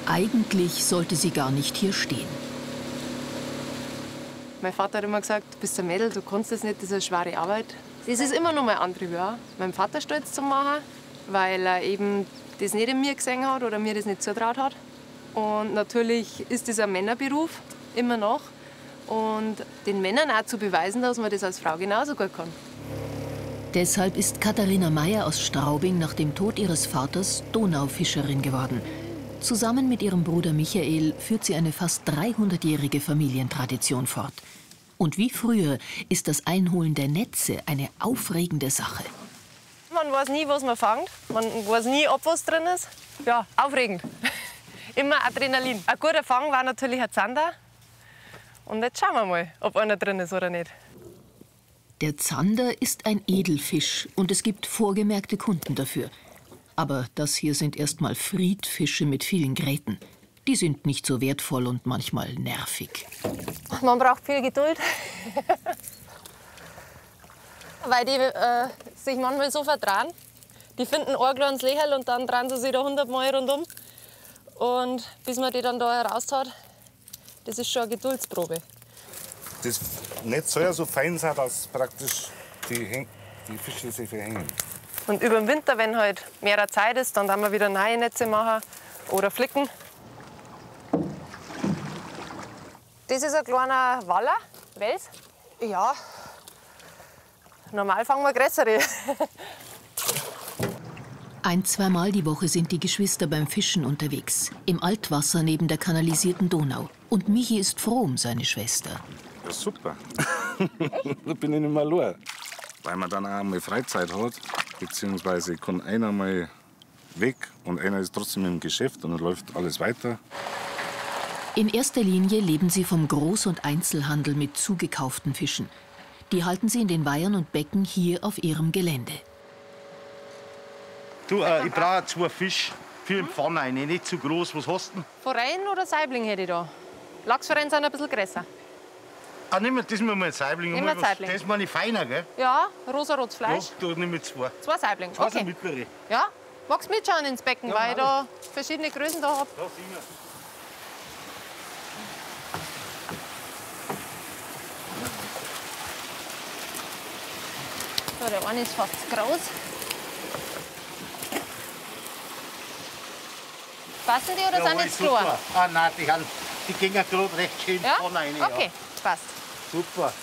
Eigentlich sollte sie gar nicht hier stehen. Mein Vater hat immer gesagt, du bist ein Mädel, du kannst das nicht, das ist eine schwere Arbeit. Das ist immer noch mein Antrieb, ja. Meinem Vater stolz zu machen, weil er eben das nicht in mir gesehen hat oder mir das nicht zutraut hat. Und natürlich ist das ein Männerberuf, immer noch. Und den Männern auch zu beweisen, dass man das als Frau genauso gut kann. Deshalb ist Katharina Meier aus Straubing nach dem Tod ihres Vaters Donaufischerin geworden. Zusammen mit ihrem Bruder Michael führt sie eine fast 300-jährige Familientradition fort. Und wie früher ist das Einholen der Netze eine aufregende Sache. Man weiß nie, was man fängt. Man weiß nie, ob was drin ist. Ja, aufregend. Immer Adrenalin. Ein guter Fang war natürlich ein Zander. Und jetzt schauen wir mal, ob einer drin ist oder nicht. Der Zander ist ein Edelfisch und es gibt vorgemerkte Kunden dafür. Aber das hier sind erstmal Friedfische mit vielen Gräten. Die sind nicht so wertvoll und manchmal nervig. Man braucht viel Geduld. Weil die sich manchmal so vertrauen. Die finden ein kleines Lächerl und dann drehen sie sich da 100 Mal rundum. Und bis man die dann da heraus hat, das ist schon eine Geduldsprobe. Das Netz soll ja so fein sein, dass praktisch die Fische sich verhängen. Und über den Winter, wenn halt mehr Zeit ist, dann wir wieder neue Netze machen oder flicken. Das ist ein kleiner Waller, Wels. Ja, normal fangen wir größere. Ein-, zweimal die Woche sind die Geschwister beim Fischen unterwegs. Im Altwasser neben der kanalisierten Donau. Und Michi ist froh um seine Schwester. Ja, super. Da bin ich nicht mehr allein. Weil man dann auch mal Freizeit hat. Beziehungsweise kann einer mal weg und einer ist trotzdem im Geschäft und dann läuft alles weiter. In erster Linie leben sie vom Groß- und Einzelhandel mit zugekauften Fischen. Die halten sie in den Weihern und Becken hier auf ihrem Gelände. Du, ich brauche 2 Fische für den Pfanne rein, nicht zu groß. Was hast du denn? Forellen oder Saibling hätte ich da. Lachsforellen sind ein bisschen größer. Ah, nimm mal, das mal ein Saibling. Nimm mal Saibling. Das meine ich feiner, gell? Ja, rosarotes Fleisch. Ja, da nimm ich 2. 2 Saibling. Okay. Okay. Mittlere. Ja, magst du mitschauen ins Becken, Ja, weil ich da verschiedene Größen da habe. Da sind wir. So, der eine ist fast zu groß. Passen die oder sind die zu klein? Ah, nein, die gehen ja gerade recht schön Ja? vorne rein. Okay, passt. Super.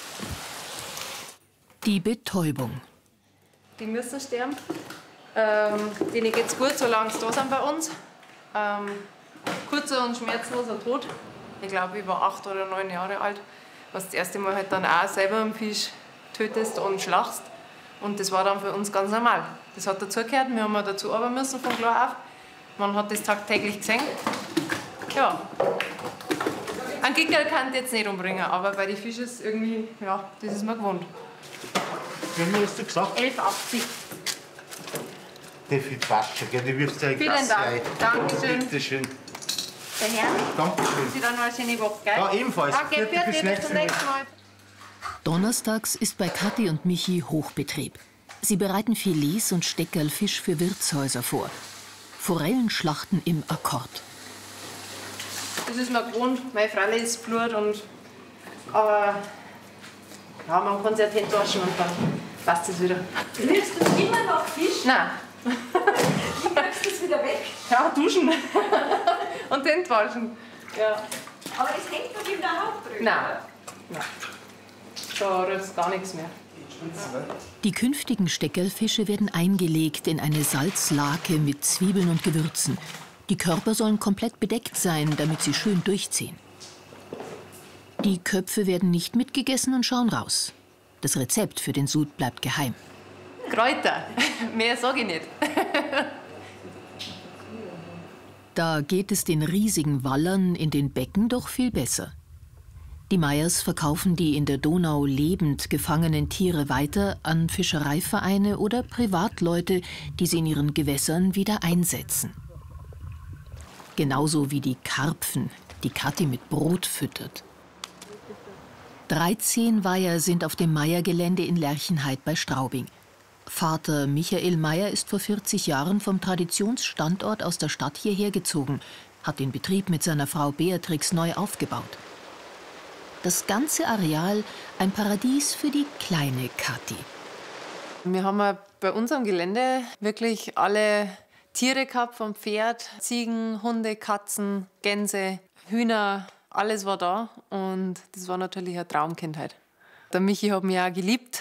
Die Betäubung. Die müssen sterben. Denen geht es gut, solange sie da sind bei uns. Kurzer und schmerzloser Tod. Ich glaube, ich war 8 oder 9 Jahre alt. Was das erste Mal halt dann auch selber einen Fisch tötest und schlachst. Und das war dann für uns ganz normal. Das hat dazugehört. Wir haben dazu arbeiten müssen von klar auf. Man hat das tagtäglich gesehen. Ja. Ein Gickel kann ich jetzt nicht umbringen, aber bei den Fischen ist irgendwie, ja, das ist mir gewohnt. Wie viel hast du gesagt? 11,80. Die viel Quatsch, gell? Die wirfst du ja in die Vielen Kasse Dank. rein. Dankeschön. Bitte schön. Der Herr, Dankeschön. Sie dann noch eine schöne Woche, gell? Ja, ebenfalls. Danke, Bitte, bis bis nächstes zum Mal. nächsten Mal. Donnerstags ist bei Kathi und Michi Hochbetrieb. Sie bereiten Filets und Steckerlfisch für Wirtshäuser vor. Forellenschlachten im Akkord. Das ist mir gewohnt. Meine Frau ist Blut und aber ja, man kann sich ja die Hände waschen und dann passt es wieder. Liebst du immer noch Fisch? Nein. Wie kriegst du es wieder weg? Ja, duschen. Und die Hände waschen. Ja. Aber es hängt doch in der Haut drüber. Nein. Nein. Da rührt gar nichts mehr. Die künftigen Steckerlfische werden eingelegt in eine Salzlake mit Zwiebeln und Gewürzen. Die Körper sollen komplett bedeckt sein, damit sie schön durchziehen. Die Köpfe werden nicht mitgegessen und schauen raus. Das Rezept für den Sud bleibt geheim. Kräuter. Mehr sage ich nicht. Da geht es den riesigen Wallern in den Becken doch viel besser. Die Meyers verkaufen die in der Donau lebend gefangenen Tiere weiter an Fischereivereine oder Privatleute, die sie in ihren Gewässern wieder einsetzen. Genauso wie die Karpfen, die Kathi mit Brot füttert. 13 Weiher sind auf dem Meyer-Gelände in Lerchenheid bei Straubing. Vater Michael Meier ist vor 40 Jahren vom Traditionsstandort aus der Stadt hierher gezogen, hat den Betrieb mit seiner Frau Beatrix neu aufgebaut. Das ganze Areal ein Paradies für die kleine Kathi. Wir haben bei unserem Gelände wirklich alle Tiere gehabt, vom Pferd, Ziegen, Hunde, Katzen, Gänse, Hühner, alles war da. Und das war natürlich eine Traumkindheit. Der Michi hat mich auch geliebt.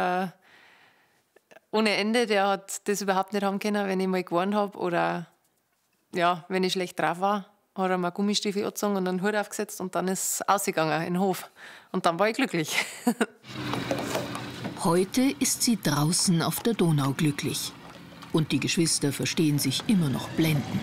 Ohne Ende, der hat das überhaupt nicht haben können, wenn ich mal gewarnt habe oder ja, wenn ich schlecht drauf war, hat er mir Gummistiefel angezogen und einen Hut aufgesetzt und dann ist es ausgegangen in den Hof. Und dann war ich glücklich. Heute ist sie draußen auf der Donau glücklich. Und die Geschwister verstehen sich immer noch blendend.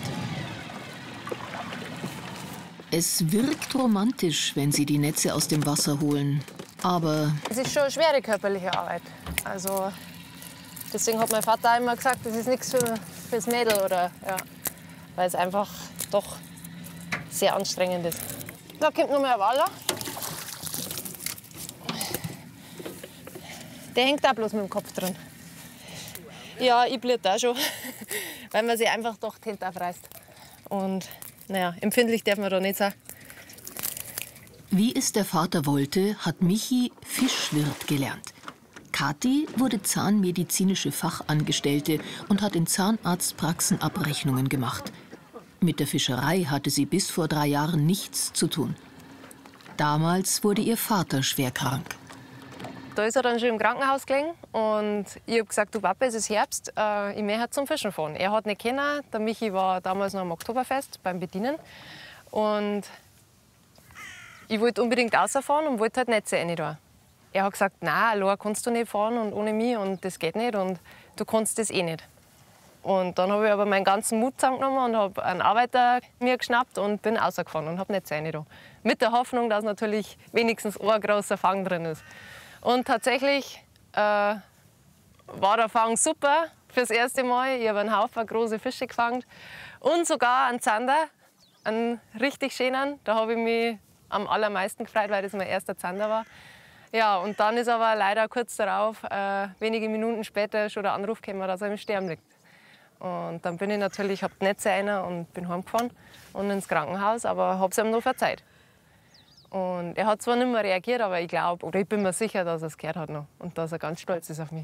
Es wirkt romantisch, wenn sie die Netze aus dem Wasser holen. Aber es ist schon eine schwere körperliche Arbeit. Also, deswegen hat mein Vater immer gesagt, das ist nichts fürs Mädel. Oder, ja, weil es einfach doch sehr anstrengend ist. Da kommt noch mal ein Waller. Der hängt auch bloß mit dem Kopf drin. Ja, ich blüht da schon, weil man sich einfach doch die Hände aufreißt. Und naja, empfindlich darf man da nicht sein. wie es der Vater wollte, hat Michi Fischwirt gelernt. Kathi wurde zahnmedizinische Fachangestellte und hat in Zahnarztpraxen Abrechnungen gemacht. Mit der Fischerei hatte sie bis vor 3 Jahren nichts zu tun. Damals wurde ihr Vater schwer krank. Da ist er dann schon im Krankenhaus gelegen und ich habe gesagt, du Papa, es ist Herbst, ich möchte zum Fischen fahren. Er hat nicht können, der Michi war damals noch am Oktoberfest beim Bedienen und ich wollte unbedingt rausfahren und wollte halt Netze rein da. Er hat gesagt, nein, allein kannst du nicht fahren und ohne mich und das geht nicht und du kannst das eh nicht. Und dann habe ich aber meinen ganzen Mut zusammengenommen und habe einen Arbeiter mir geschnappt und bin rausgefahren und habe Netze rein da. Mit der Hoffnung, dass natürlich wenigstens ein großer Fang drin ist. Und tatsächlich war der Fang super fürs erste Mal. Ich habe einen Haufen große Fische gefangen und sogar einen Zander, einen richtig schönen. Da habe ich mich am allermeisten gefreut, weil das mein erster Zander war. Ja, und dann ist aber leider kurz darauf, wenige Minuten später, schon der Anruf gekommen, dass er im Sterben liegt. Und dann bin ich natürlich, habe die Netze rein und bin heimgefahren und ins Krankenhaus, aber habe es ihm noch verzeiht. Und er hat zwar nicht mehr reagiert, aber ich glaube, oder ich bin mir sicher, dass er es gehört hat noch und dass er ganz stolz ist auf mich.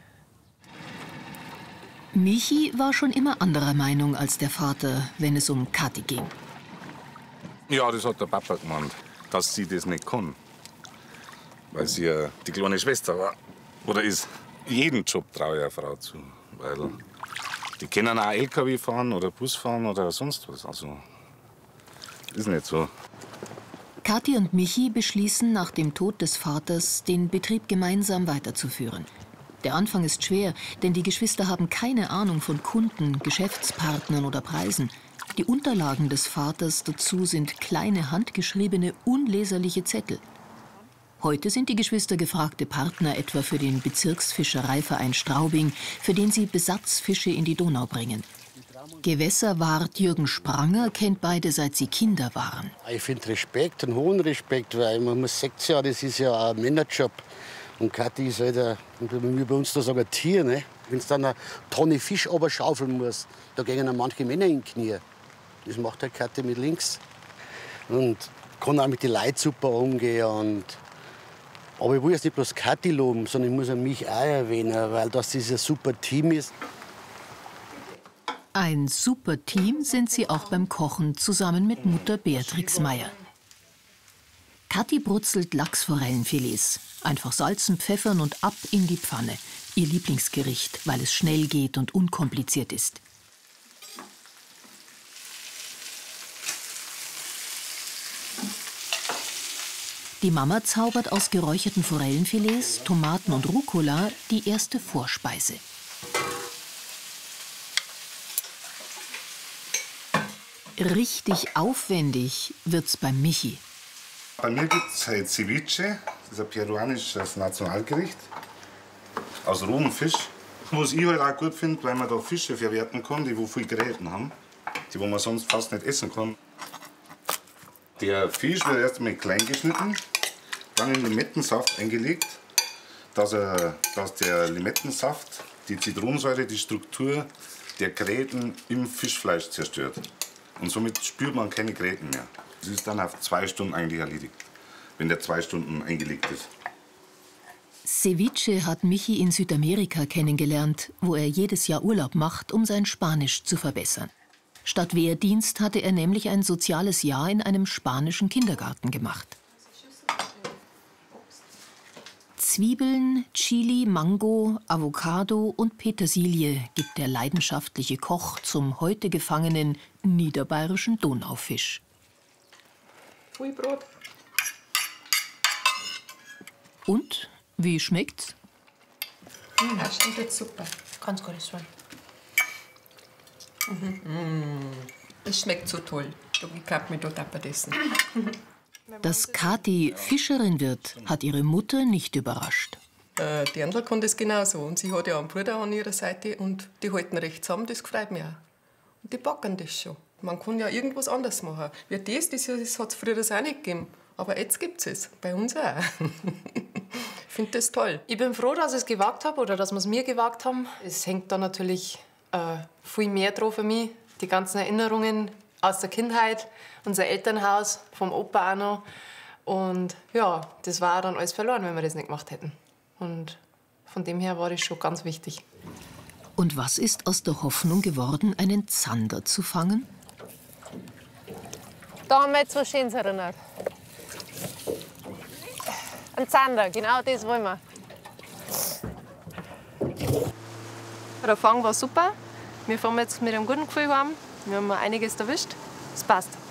Michi war schon immer anderer Meinung als der Vater, wenn es um Kathi ging. Ja, das hat der Papa gemeint, dass sie das nicht kann. Weil sie ja die kleine Schwester war. Oder ist. Jeden Job traue ich einer Frau zu. Weil die können auch LKW fahren oder Bus fahren oder sonst was. Also, ist nicht so. Kathi und Michi beschließen nach dem Tod des Vaters, den Betrieb gemeinsam weiterzuführen. Der Anfang ist schwer, denn die Geschwister haben keine Ahnung von Kunden, Geschäftspartnern oder Preisen. Die Unterlagen des Vaters dazu sind kleine, handgeschriebene, unleserliche Zettel. Heute sind die Geschwister gefragte Partner etwa für den Bezirksfischereiverein Straubing, für den sie Besatzfische in die Donau bringen. Gewässerwart Jürgen Spranger kennt beide, seit sie Kinder waren. Ich finde Respekt, einen hohen Respekt, weil man muss 6 Jahre, das ist ja ein Männerjob. Und Kathi ist halt, wie bei uns da sagen, ein Tier. Ne? Wenn es dann eine Tonne Fisch schaufeln muss, da gehen manche Männer in die Knie. Das macht halt Kathi mit links. Und kann auch mit den Leuten super umgehen. Aber ich will jetzt nicht bloß Kathi loben, sondern ich muss auch mich auch erwähnen, weil das ein super Team ist. Ein super Team sind sie auch beim Kochen zusammen mit Mutter Beatrix Meier. Kathi brutzelt Lachsforellenfilets. Einfach salzen, pfeffern und ab in die Pfanne. Ihr Lieblingsgericht, weil es schnell geht und unkompliziert ist. Die Mama zaubert aus geräucherten Forellenfilets, Tomaten und Rucola die erste Vorspeise. Richtig aufwendig wird's beim Michi. Bei mir gibt es halt Ceviche, das ist ein peruanisches Nationalgericht. Aus rohem Fisch. Was ich halt auch gut finde, weil man da Fische verwerten kann, die viel Gräten haben, die man sonst fast nicht essen kann. Der Fisch wird erst einmal klein geschnitten, dann in Limettensaft eingelegt, dass der Limettensaft die Zitronensäure, die Struktur der Gräten im Fischfleisch zerstört. Und somit spürt man keine Gräten mehr. Es ist dann auf 2 Stunden eigentlich erledigt, wenn der 2 Stunden eingelegt ist. Ceviche hat Michi in Südamerika kennengelernt, wo er jedes Jahr Urlaub macht, um sein Spanisch zu verbessern. Statt Wehrdienst hatte er nämlich ein soziales Jahr in einem spanischen Kindergarten gemacht. Zwiebeln, Chili, Mango, Avocado und Petersilie gibt der leidenschaftliche Koch zum heute gefangenen niederbayerischen Donaufisch. Viel Brot. Und, wie schmeckt's? Das stimmt jetzt super. Ganz gut sein. Das schmeckt so toll. Ich glaube, mir dort auch essen. Dass Kathi Fischerin wird, hat ihre Mutter nicht überrascht. Die Andl kann das genauso. Und sie hat ja einen Bruder an ihrer Seite und die halten recht zusammen, das gefreut mich auch. Und die backen das schon. Man kann ja irgendwas anderes machen. Wie das hat es früher auch nicht gegeben. Aber jetzt gibt es bei uns auch. Ich finde das toll. Ich bin froh, dass ich es gewagt habe oder dass wir es mir gewagt haben. Es hängt da natürlich viel mehr drauf für mich. Die ganzen Erinnerungen aus der Kindheit, unser Elternhaus, vom Opa auch noch. Und ja, das war dann alles verloren, wenn wir das nicht gemacht hätten. Und von dem her war das schon ganz wichtig. Und was ist aus der Hoffnung geworden, einen Zander zu fangen? Da haben wir jetzt was Schönes erinnert. Ein Zander, genau das wollen wir. Der Fang war super. Wir fahren jetzt mit einem guten Gefühl heim. Wir haben einiges erwischt. Es passt.